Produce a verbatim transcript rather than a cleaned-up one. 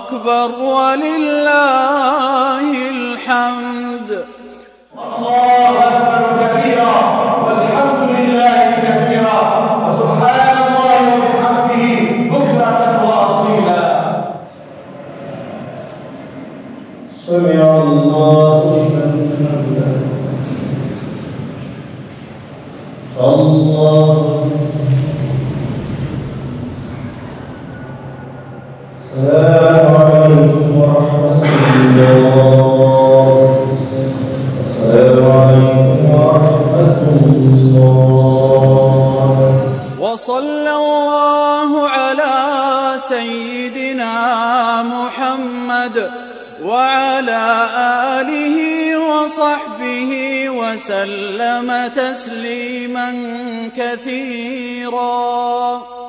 أكبر ولله الحمد. الله أكبر كبيرا والحمد لله كثيرا وسبحان الله وبحمده بكرة وأصيلا. سمع الله لمن حمده. الله. السلام عليكم ورحمة الله. السلام عليكم ورحمة الله. وصلى الله على سيدنا محمد وعلى آله وصحبه وسلم تسليما كثيرا.